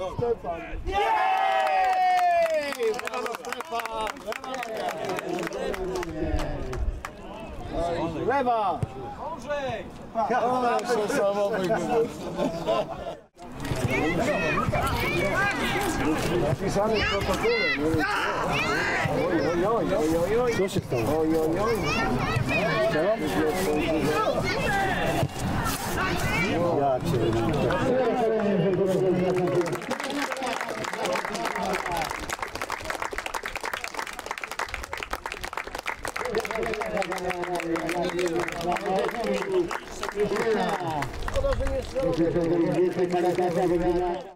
Stefan! Jej! Brawo Stefan! Lewa! Andrzej! Ale przesamowy napisany w protokole. Oj. Co się stało? Oj. Ja cię. Szkoda, że nie